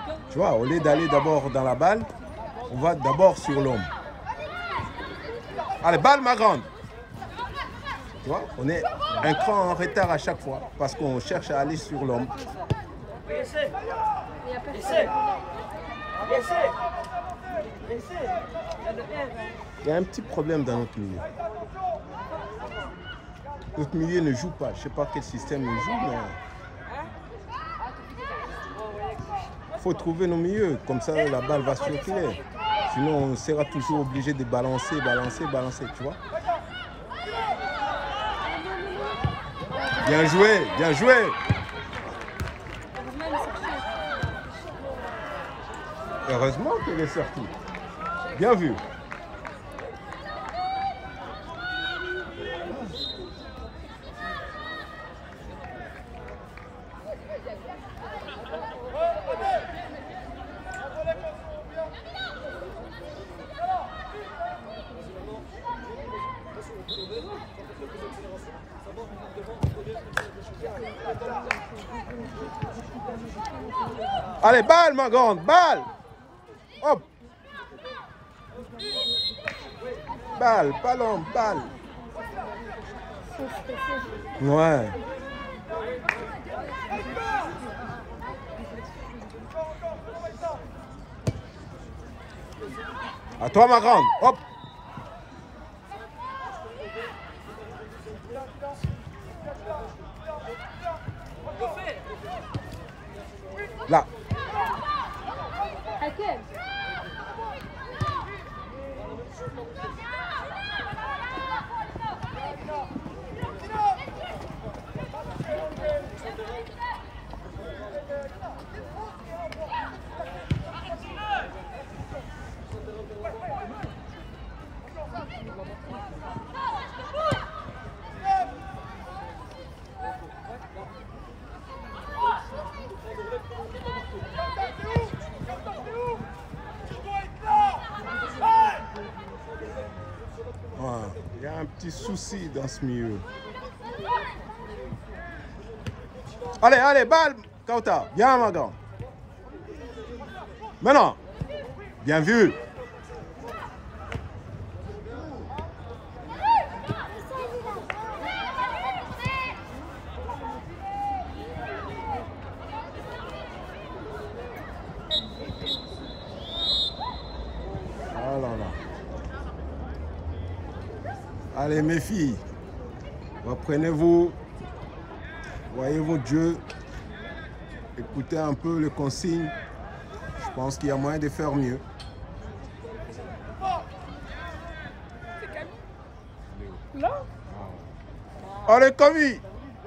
Tu vois, au lieu d'aller d'abord dans la balle, on va d'abord sur l'homme. Allez, balle ma grande. Tu vois, on est un cran en retard à chaque fois parce qu'on cherche à aller sur l'homme. Il y a un petit problème dans notre milieu. Notre milieu ne joue pas. Je ne sais pas quel système il joue, mais il faut trouver nos milieux. Comme ça, la balle va circuler. Sinon, on sera toujours obligé de balancer, tu vois. Bien joué, bien joué. Heureusement qu'elle est sortie. Bien vu. Allez, balle, ma grande, balle. Hop. Balle, ballon, balle. Ouais. À toi, ma grande. Hop. Là. Il y a un petit souci dans ce milieu. Allez, allez, balle, Kauta. Bien, ma grande. Maintenant. Bien vu. Oh là là. Allez, mes filles, reprenez-vous, voyez votre jeu, écoutez un peu les consignes. Je pense qu'il y a moyen de faire mieux. Là? Allez, Camille!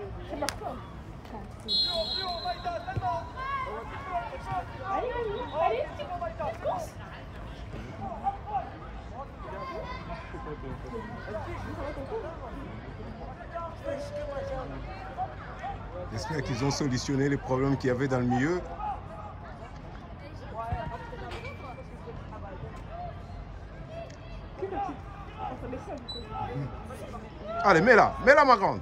J'espère qu'ils ont solutionné les problèmes qu'il y avait dans le milieu. Allez, mets-la ma grande.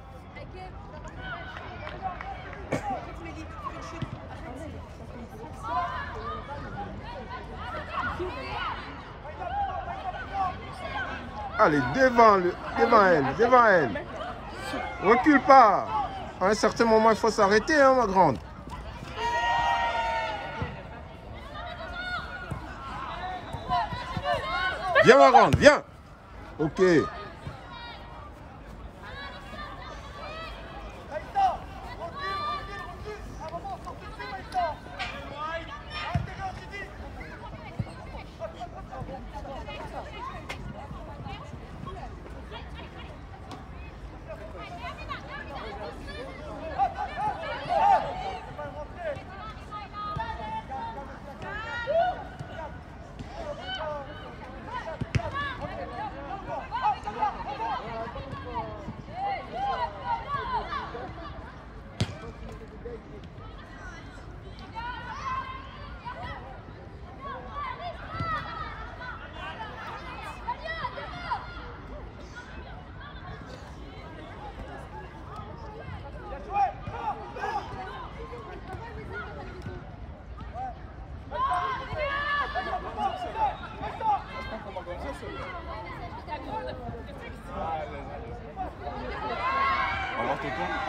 Allez, devant elle. Recule pas. À un certain moment, il faut s'arrêter, hein, ma grande. Viens, ma grande, viens. Ok.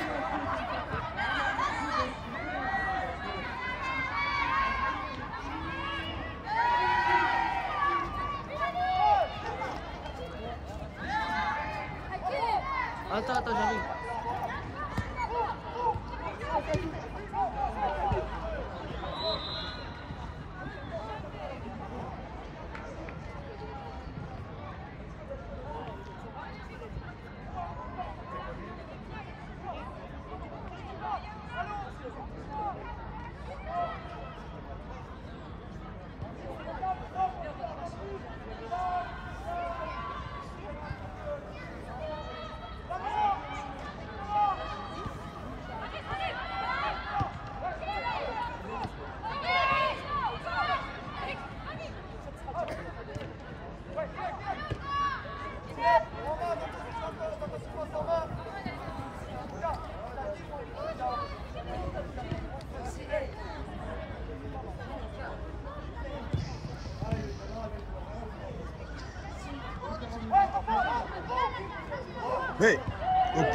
Attends, j'arrive. Oui, ok.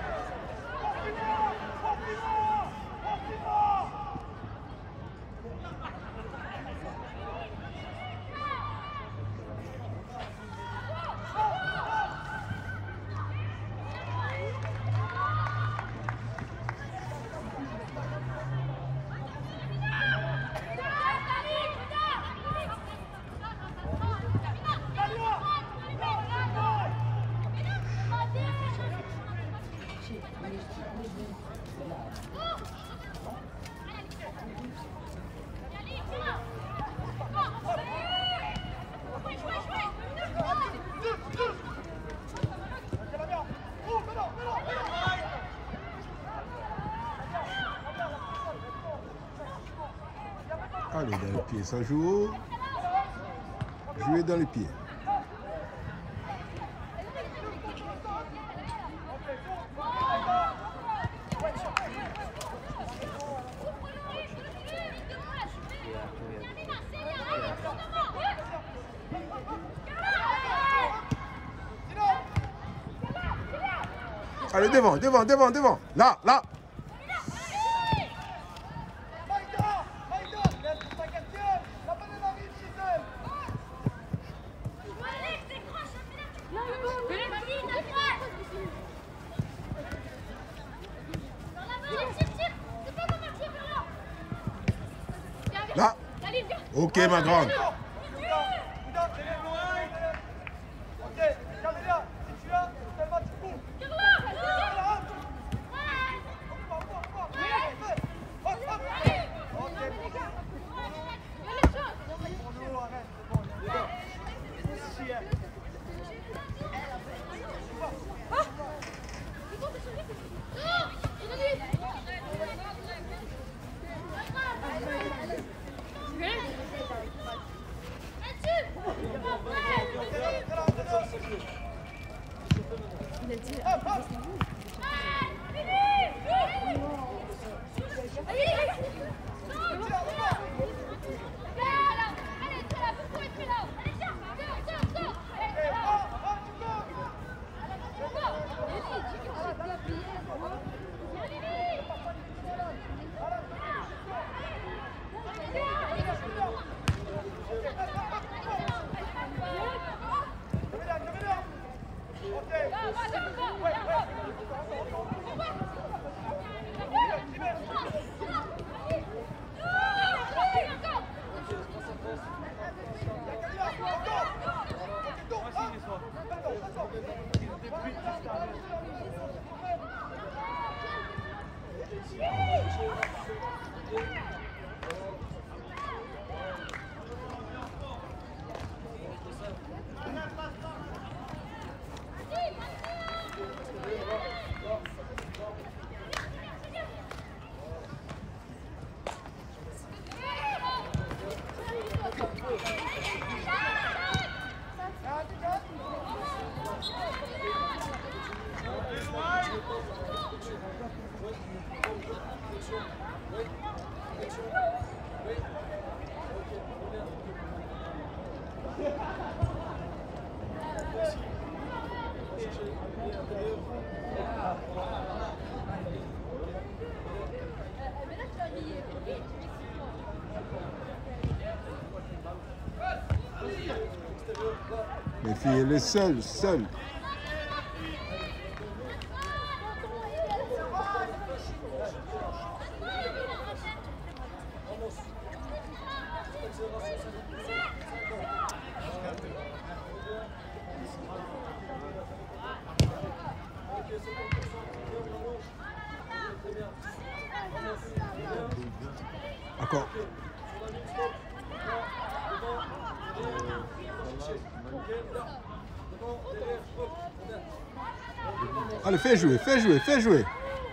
Allez, dans les pieds, ça joue. Jouer dans les pieds. Allez, devant, devant, devant, devant. Là, là. Là. Ok, ma grande. filles, elle est seule, seule. Encore. Allez, fais jouer, fais jouer, fais jouer.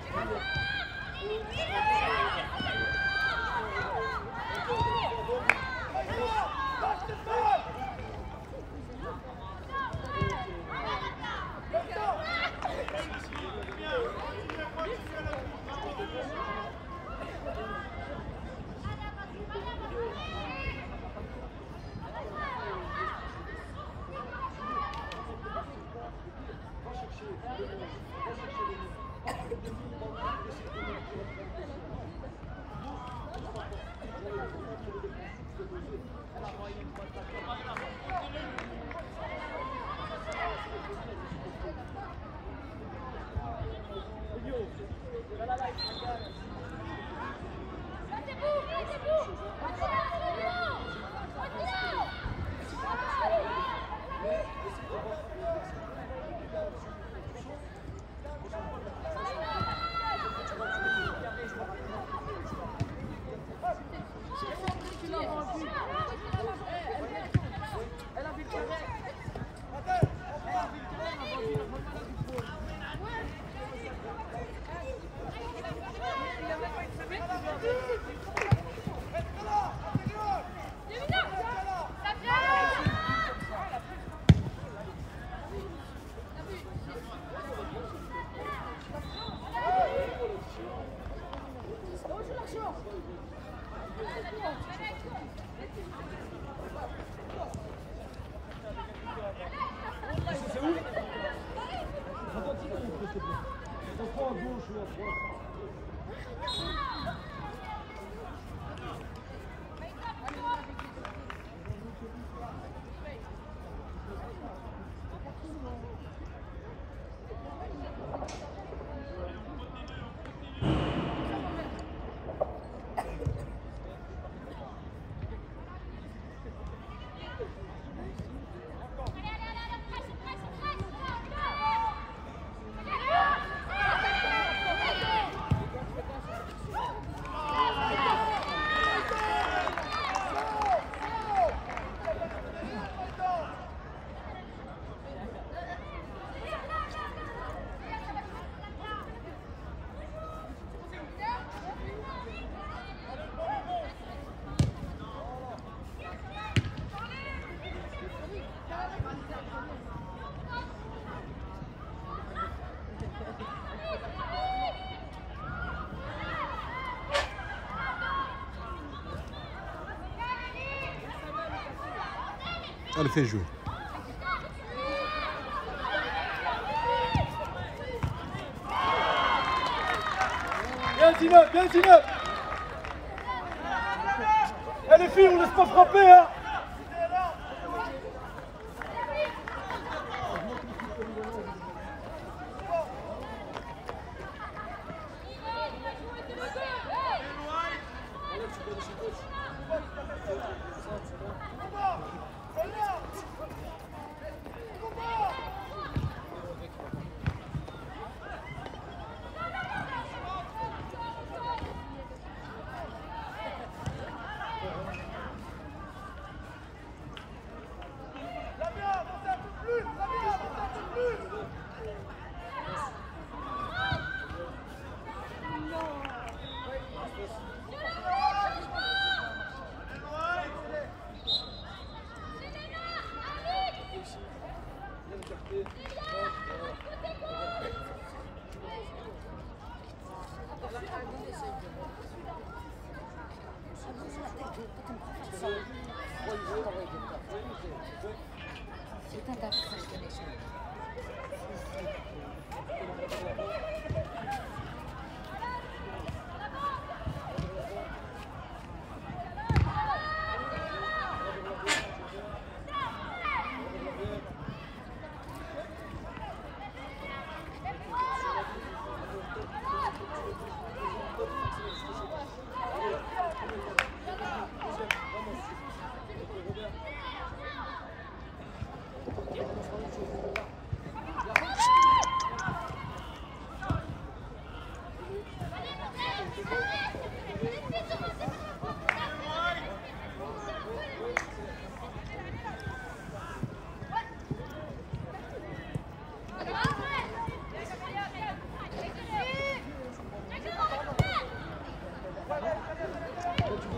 Allez, fais jouer. Bien Zineb, bien Zineb. Eh les filles, on laisse pas frapper hein.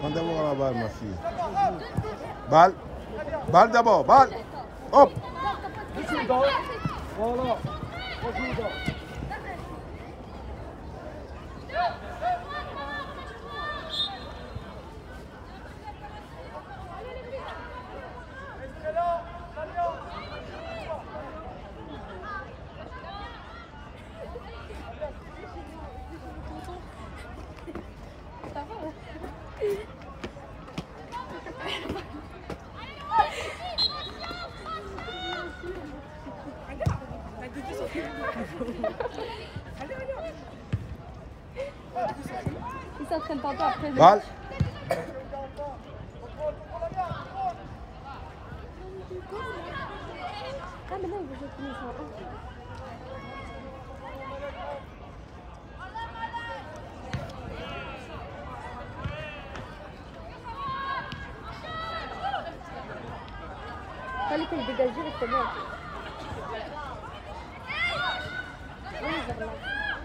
Prends d'abord la balle, ma fille. Balle. Balle d'abord, balle. Hop. Voilà. Ils s'entraînent tantôt après. Balle. Ah, mais là, il veut jouer plus ça. Fallait qu'elle dégage directement. Oui, vers là.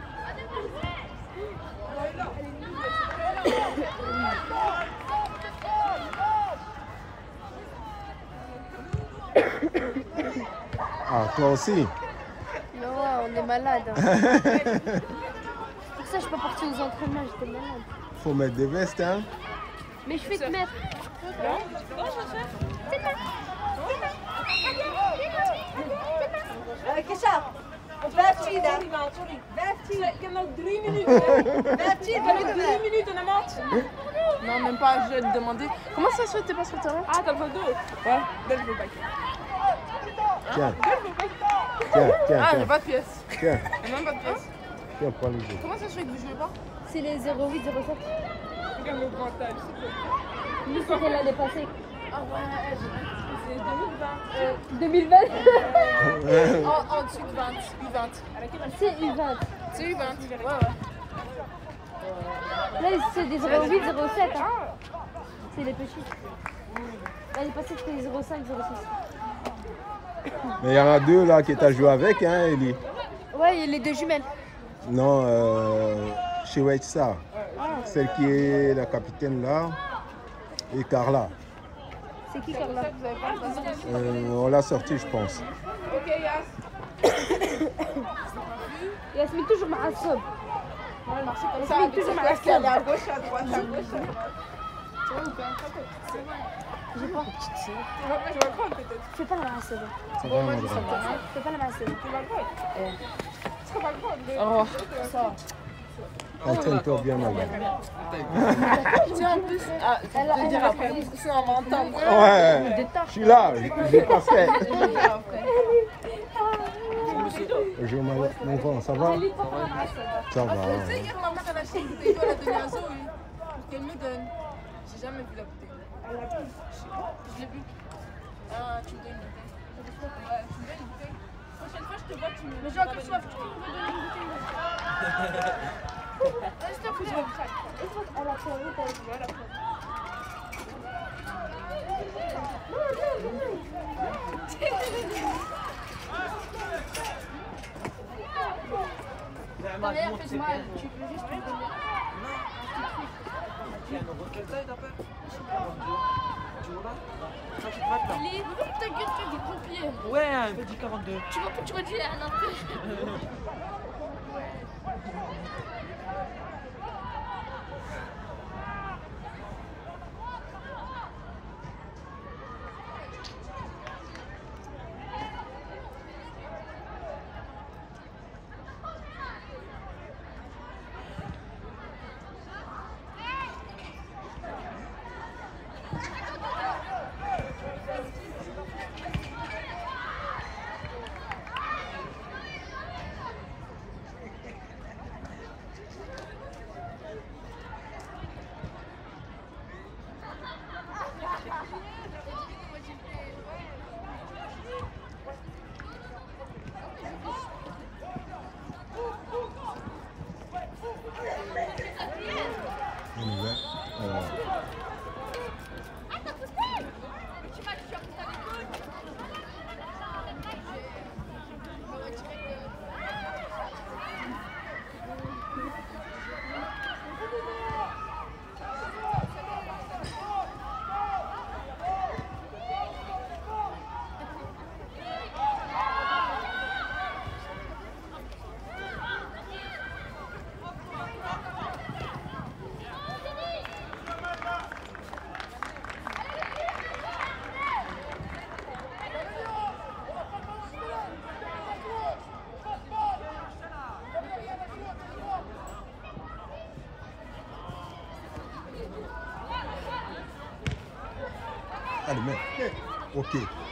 Ah, toi aussi. Non, on est malade. Hein. Pour ça, je suis pas partie aux entraînements, j'étais malade. Faut mettre des vestes, hein. Mais je vais te mettre. Kesha, 15 hè? 15. Ik heb nog 3 minuten. 15, ik heb nog 3 minuten, hè, maat? Non, même pas, je vais te demander. Comment ça se fait que t'es pas sur le terrain? Ah, t'as le dos? Ouais, belle je veux pas. Tiens. Tiens, tiens, Ah, j'ai tiens. pas de pièces. Tiens, J'ai même pas de pièces. tiens, prends le jeu. Comment ça se fait que vous jouez pas? C'est les 08, 07. Regarde le grand âge. Lui, c'était l'année passée. Ah ouais, C'est 2020. 2020. en dessous de 20, U20. C'est U20. C'est U20, ouais, ouais. Là, c'est des 08, 07. Hein. C'est les petits. L'année passée, c'était les 05, 06. Mais il y en a deux là qui t'a joué avec, hein, Ellie. Ouais, il y a les deux jumelles. Non, chez White Star. Celle qui est la capitaine là. Et Carla. C'est qui, Carla? On l'a sortie, je pense. Ok, Yas. Yasmine, toujours ma assob. Ouais, marcher comme ça. Yasmine, toujours ma Parce qu'elle est assob. à gauche, à droite, à gauche. Tu vois ou pas? J'ai pas. Tu vas prendre peut-être. Fais pas la ma assob. Ça va, madame. Fais pas la ma assob. Tu vas prendre. Tu vas pas le prendre. Oh, ça. Entraîne-toi bien, madame. Tiens, en plus, Elle a je vais dire après. Sinon, on va entendre. Ouais, je suis là, j'ai pas fait. Je vais dire après. Bonjour, mon grand, ça va? Ça va. Tu sais, hier, ma mère, elle a acheté une bouteille d'eau, elle a donné à Zoé pour qu'elle me donne. J'ai jamais vu la bouteille. Elle l'a bu. Je sais pas. Je l'ai bu. Ah, tu me donnes une bouteille. Ouais, tu me donnes une bouteille. Prochaine fois, je te vois, tu me. Mais j'ai encore soif. Tu peux me donner une bouteille? S'il te plaît, je vais vous faire. Elle a fait un route avec Voilà. D'ailleurs, fais-moi, tu peux juste me donner. Il est où ta gueule, tu as des gros pieds. Ouais, un petit 42. Tu vois que tu redis à l'entrée. Allez, mets. Ok.